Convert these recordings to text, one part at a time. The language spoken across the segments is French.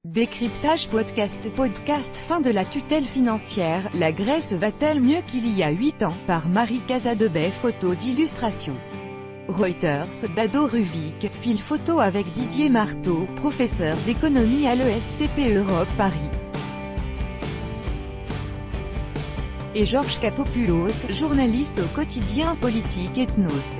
Décryptage podcast. Fin de la tutelle financière, la Grèce va-t-elle mieux qu'il y a 8 ans, par Marie Casadebay. Photo d'illustration. Reuters. Dado Ruvik, fil photo avec Didier Marteau, professeur d'économie à l'ESCP Europe Paris. Et Georges Kapopoulos, journaliste au quotidien politique Ethnos.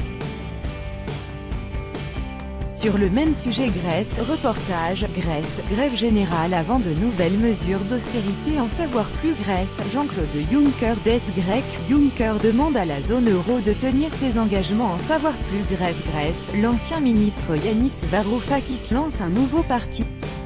Sur le même sujet Grèce, reportage, Grèce, grève générale avant de nouvelles mesures d'austérité. En savoir plus Grèce, Jean-Claude Juncker. Dette grecque, Juncker demande à la zone euro de tenir ses engagements. En savoir plus Grèce, l'ancien ministre Yanis Varoufakis lance un nouveau parti.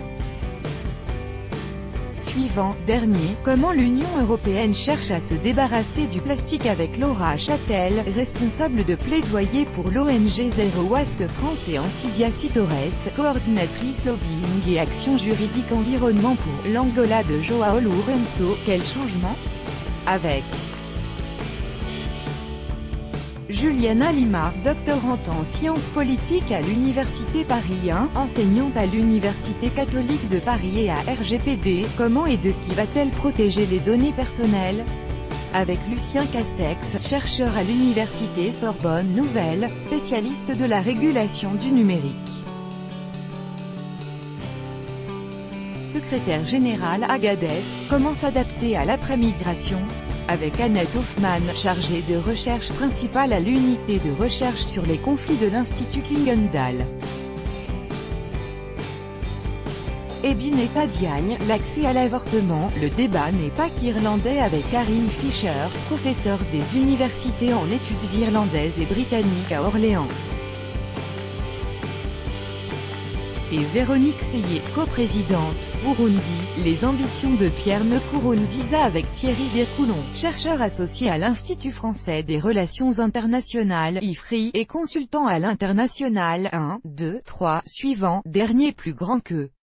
Suivant, dernier, comment l'Union européenne cherche à se débarrasser du plastique avec Laura Châtel, responsable de plaidoyer pour l'ONG Zero Waste France, et Antidia Torres, coordinatrice lobbying et action juridique environnement pour l'Angola de João Lourenço. Quel changement? Avec Juliana Lima, doctorante en sciences politiques à l'Université Paris 1, enseignante à l'Université catholique de Paris et à RGPD. Comment et de qui va-t-elle protéger les données personnelles? Avec Lucien Castex, chercheur à l'Université Sorbonne Nouvelle, spécialiste de la régulation du numérique. Secrétaire général Agadez, comment s'adapter à l'après-migration? Avec Annette Hoffmann, chargée de recherche principale à l'unité de recherche sur les conflits de l'Institut Klingendal. Et Bineta Diagne, l'accès à l'avortement, le débat n'est pas qu'irlandais, avec Karim Fisher, professeur des universités en études irlandaises et britanniques à Orléans. Et Véronique Seyé, coprésidente, Burundi, les ambitions de Pierre Nkurunziza, avec Thierry Vircoulon, chercheur associé à l'Institut français des relations internationales, IFRI, et consultant à l'international. 1, 2, 3, suivant, dernier plus grand que